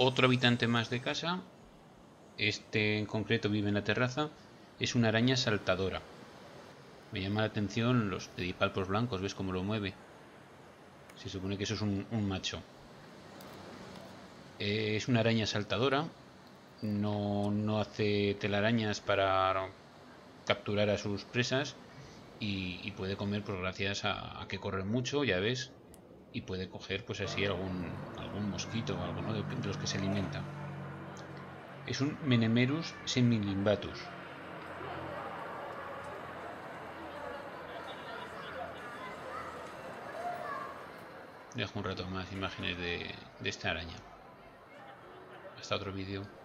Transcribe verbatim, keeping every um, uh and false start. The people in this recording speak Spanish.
otro habitante más de casa. Este en concreto vive en la terraza. Es una araña saltadora. Me llama la atención los pedipalpos blancos. ¿Ves cómo lo mueve? Se supone que eso es un, un macho. Eh, es una araña saltadora. No, no hace telarañas para capturar a sus presas. Y, y puede comer pues gracias a, a que corre mucho, ya ves. Y puede coger pues así algún, algún mosquito o algo, ¿no? de, de los que se alimenta. Es un Menemerus semilimbatus. Dejo un rato más imágenes de, de esta araña. Hasta otro vídeo.